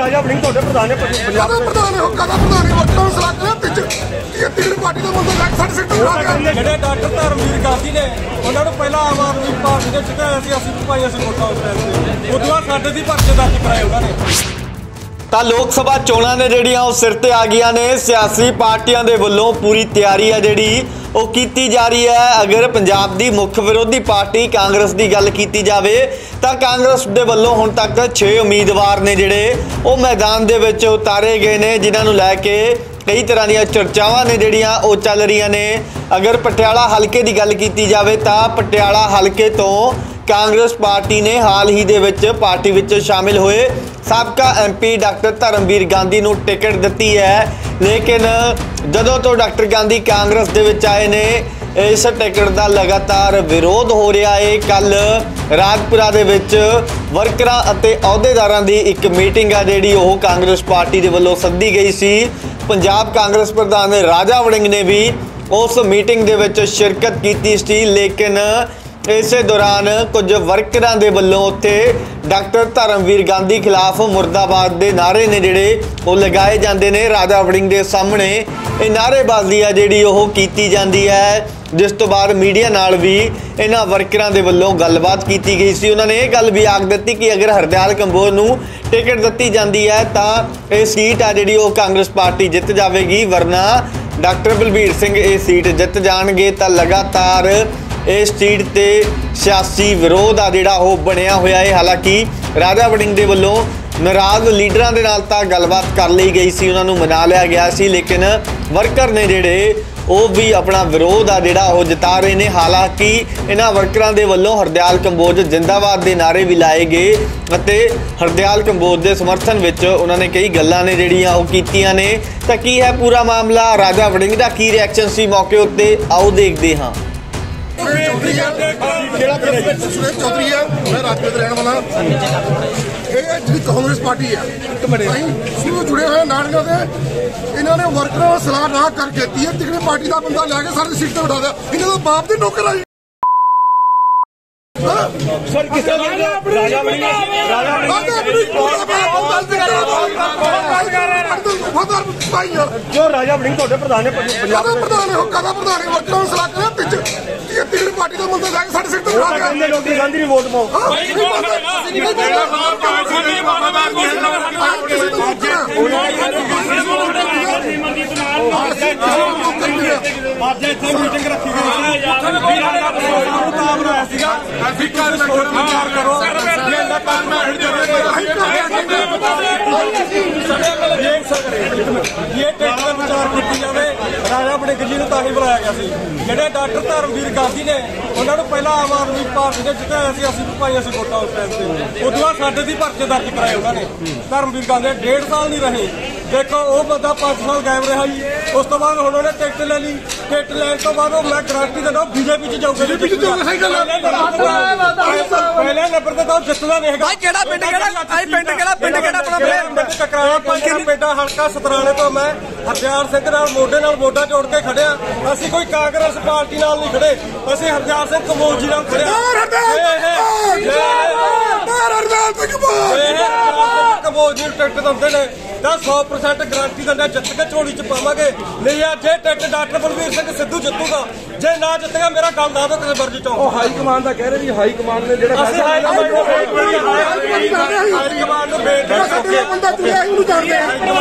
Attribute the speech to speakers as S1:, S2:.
S1: राजा वड़िंग ਤੁਹਾਡੇ ਪ੍ਰਧਾਨ ਨੇ ਪੰਜਾਬ ਦੇ ਪ੍ਰਧਾਨ ਹੋ ਕਦਾ ਪ੍ਰਧਾਨ ਨੇ ਵਕਤਾਂ ਸਲਾਹ ਕਰਿਆ ਪਿੱਛ ਇਹ ਤਿੰਨ ਪਾਰਟੀ ਦਾ ਮੁੱਦਾ ਲੱਗ ਸਾਡੇ ਸਿੱਟੇ ਉਠਾ ਗਿਆ ਜਿਹੜੇ ਡਾਕਟਰ ਧਰਮਵੀਰ ਗਾਂਧੀ ਨੇ ਉਹਨਾਂ ਨੂੰ ਪਹਿਲਾਂ ਆਮ ਆਦਮੀ ਪਾਰਟੀ ਦੇ ਜਿੱਤੇ ਅਸੀਂ ਭਾਈ ਅਸੀਂ ਵੋਟਾਂ ਉਸ ਟਾਈਮ ਤੇ ਉਦੋਂ ਬਾਅਦ ਸਾਡੇ ਦੀ ਪਰਚੇ ਦਰਜ ਕਰਾਏ ਉਹਨਾਂ ਨੇ।
S2: ਤਾਂ ਲੋਕ ਸਭਾ ਚੋਣਾਂ ਨੇ ਜਿਹੜੀਆਂ ਉਹ ਸਿਰ ਤੇ ਆ ਗਈਆਂ ਨੇ। ਸਿਆਸੀ ਪਾਰਟੀਆਂ ਦੇ ਵੱਲੋਂ ਪੂਰੀ ਤਿਆਰੀ ਹੈ ਜਿਹੜੀ ਉਹ ਕੀਤੀ ਜਾ ਰਹੀ ਹੈ। अगर पंजाब की मुख विरोधी पार्टी कांग्रेस की गल की जाए तो कांग्रेस के वलों हुण तक 6 उम्मीदवार ने जिहड़े वो मैदान दे विच उतारे गए ने, जिन्होंने लैके कई तरह दी चर्चावां ने जिहड़ियां वो चल रही ने। अगर पटियाला हलके की गल की जाए तो पटियाला हलके तो कांग्रेस पार्टी ने हाल ही दे विच पार्टी विच शामिल होए साबका MP डॉक्टर धर्मवीर गांधी नूं टिकट दित्ती है, लेकिन जदों तो डॉक्टर गांधी कांग्रेस दे विच आए ने इस टिकट का लगातार विरोध हो रहा है। कल राजपुरा दे विच वर्करां अते अहुदेदारां दी एक मीटिंग है जिहड़ी ओह कांग्रेस पार्टी दे वल्लों सद्दी गई सी। पंजाब कांग्रेस प्रधान राजा वड़िंग ने भी उस मीटिंग दे विच शिरकत कीती सी, लेकिन इस दौरान कुछ वर्करां दे वल्लों उत्थे डॉक्टर धर्मवीर गांधी खिलाफ मुर्दाबाद के नारे ने जिहड़े वो लगाए जाते हैं। राजा वड़िंग के सामने ये नारेबाजी है जिहड़ी ओह कीती जाती है, जिस तो बाद मीडिया नाल भी इन्हां वर्करां दे वल्लों गलबात कीती गई सी। उन्होंने ये गल भी आख दी कि अगर हरदयाल कंबोज नूं टिकट दित्ती जाती है तो ये सीट आ जिहड़ी ओह कांग्रेस पार्टी जित जाएगी, वरना डॉक्टर बलबीर सिंह ये सीट जित जाणगे। तो लगातार इस सीट ते सियासी विरोध आ जिहड़ा वो बनिया होया है। हालांकि राजा वड़िंग दे वल्लों नाराज़ लीडरां दे नाल तां गलबात कर ली गई सी, उन्हां नूं मना लिया गया सी, लेकिन वर्कर ने जिहड़े वो भी अपना विरोध आ जिहड़ा वो जता रहे ने। हालांकि इन्हां वर्करां दे वल्लों हरदयाल कंबोज जिंदाबाद दे नारे भी लाए गए अते हरदयाल कंबोज दे समर्थन विच उन्होंने कई गल्लां ने जिहड़ियां वो कीतियां ने। तां की है पूरा मामला, राजा वड़िंग दा की रिएक्शन सी मौके उत्ते, आओ देखदे हां।
S1: चौधरी है, मैं राजपूत रहने वाला। ये कांग्रेस पार्टी है, शुरू जुड़े हुए नारियों से इन्होंने वर्करों सलाह ना करके तिगड़ी पार्टी का बंदा लैके सारी सीट पर उठा दिया। इन्होंने बाप की नौकर आई सर जो राजा वड़िंग प्रधान ने पंजाब दे प्रधान हो कदा प्रधान ने वर्करां सलाह करिया पिछ ये तिगड़ी पार्टी का मुद्दा लैके साडी सीट पर उठा दिया। लोग गांधी दी वोट पाओ आज इत्थे मीटिंग रखी गई ये टेस्ट का विचार की जाए। राजा वड़िंग जी ने तां ही बुलाया गया सी, जिहड़े डॉक्टर धर्मवीर गांधी ने उन्होंने पहला आम आदमी पार्टी ने जिताया सी भाई असीं वोटां उस टाइम से उਦੋਂ बाਅਦ साडे दी परचे दर्ज कराए उन्होंने। धर्मवीर गांधी 1.5 साल नहीं रहे, देखो वो बंदा 5 साल गायब रहा जी। उस तो बाद उन्होंने टिकट ले ली, टिकट लैन तो बाद मैं गारंटी देना बीजेपी च जाऊगा। पहले नंबर तो जितना नहीं बेटा हल्का सतराने तो मैं हरदयाल सिंह नाल मोढे नाल मोढा जोड़ के खड़े। असीं कोई कांग्रेस पार्टी नाल नहीं खड़े, असीं हरदयाल सिंह कंबोज जी नाल खड़े। कंबोज जी टिकट दिंदे ने 100% गारंटी देना जित के झोली च पावांगे, नहीं है जे टिकट डॉक्टर बलबीर सिंह सिद्धू जितूगा, जे ना जितेगा मेरा गल ना दो किसी मर्जी चो। हाई कमान का कह रहे जी, हाई कमान ने हाई कमान